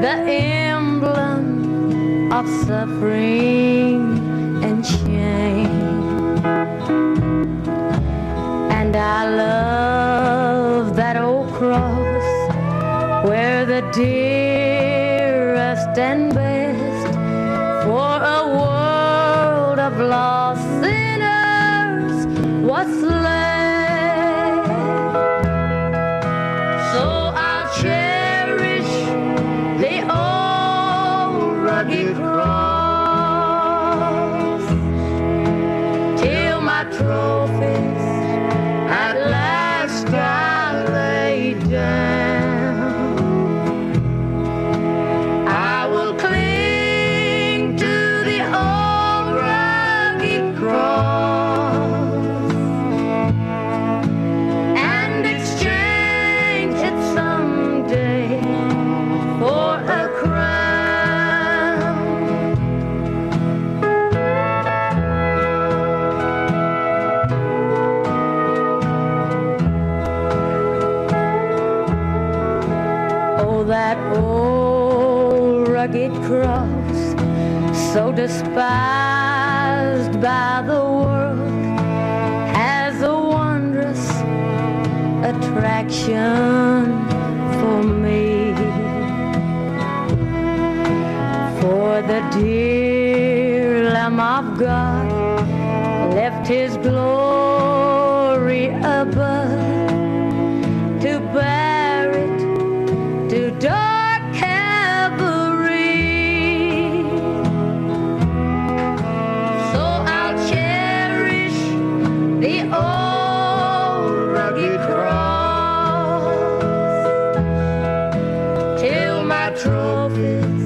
the emblem of suffering and shame. And I love that old cross where the dearest and best for a world of lost sinners was slain. So I'll cherish the old rugged cross till my trophies at last I lay down. I will cling to the old rugged cross and exchange it someday for a crown. Oh, that old rugged cross, so despised by the world, has a wondrous attraction for me. For the dear Lamb of God left his glory above to bear it to dark Calvary. So I'll cherish the old rugged cross till my trophies